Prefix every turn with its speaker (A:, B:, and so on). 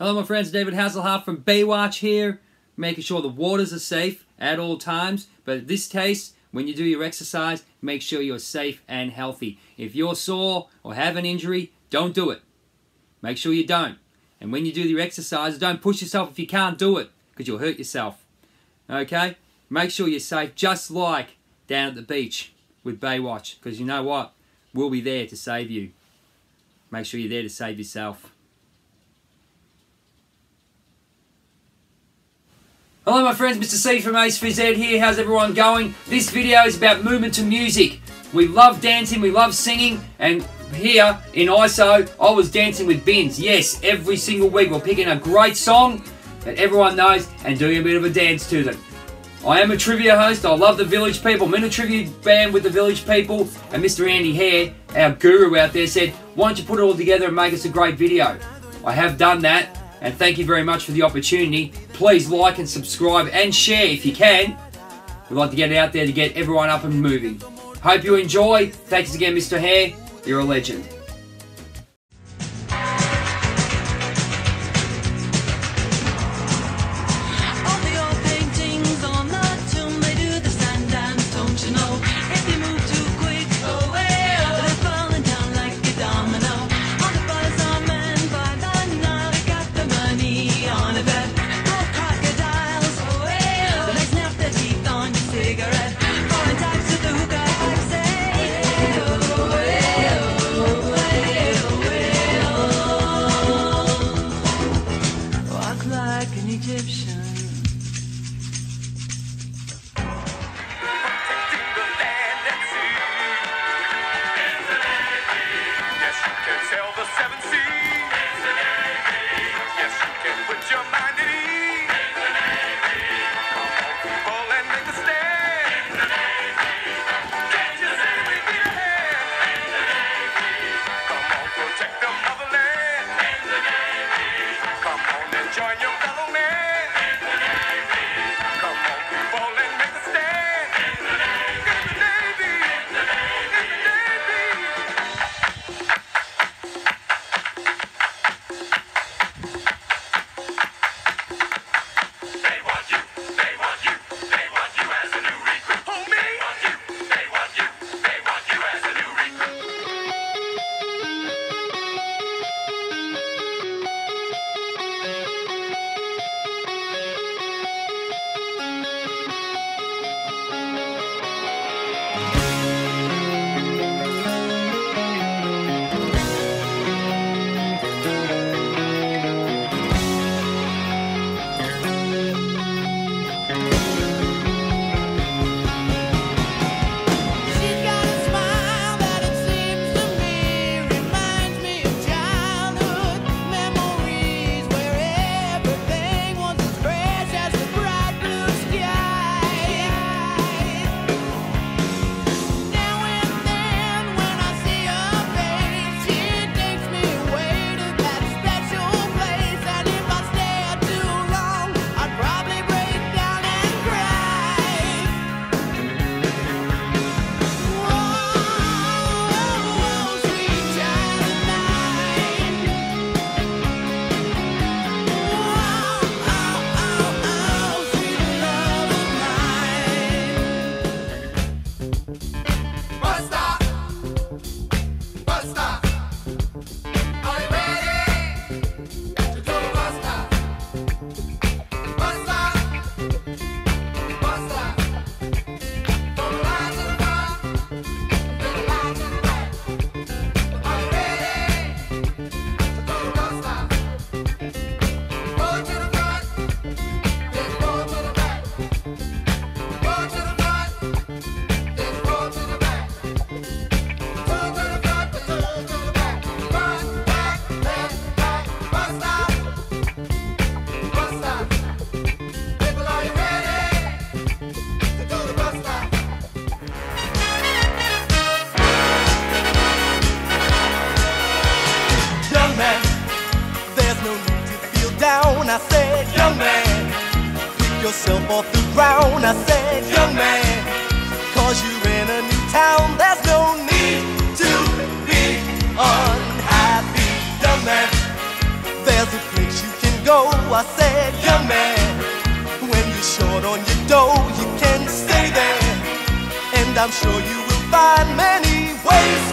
A: Hello my friends, David Hasselhoff from Baywatch here, making sure the waters are safe at all times, but in this case, when you do your exercise, make sure you're safe and healthy. If you're sore or have an injury, don't do it. Make sure you don't. And when you do your exercise, don't push yourself if you can't do it, because you'll hurt yourself. Okay? Make sure you're safe, just like down at the beach with Baywatch, because you know what? We'll be there to save you. Make sure you're there to save yourself. Hello my friends, Mr. C from AcePhysEd here. How's everyone going? This video is about movement to music. We love dancing, we love singing, and here in ISO, I was dancing with bins. Yes, every single week we're picking a great song that everyone knows and doing a bit of a dance to them. I am a trivia host. I love the Village People. I'm in a trivia band with the Village People, and Mr. Andy Hare, our guru out there, said, why don't you put it all together and make us a great video? I have done that, and thank you very much for the opportunity. Please like and subscribe and share if you can. We'd like to get it out there to get everyone up and moving. Hope you enjoy. Thanks again, Mr. Hare. You're a legend.
B: I said, young man, pick yourself off the ground. I said, young man, cause you're in a new town. There's no need to be unhappy, young man. There's a place you can I'm sure you will find many ways